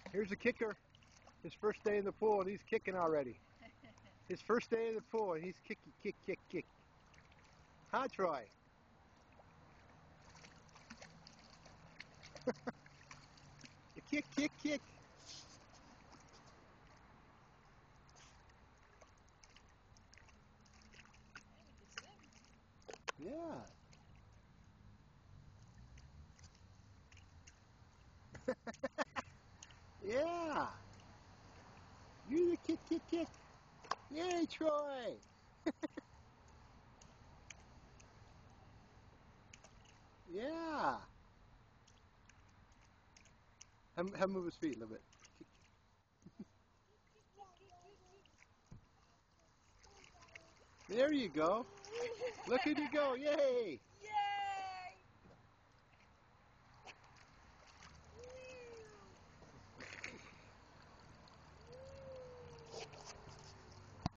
Here's the kicker. His first day in the pool and he's kicking already. His first day in the pool and he's kick. Huh, Troy? Kick. Yeah. Yeah. You the kick. Yay, Troy. Yeah. Have him move his feet a little bit. There you go. Look at you go. Yay.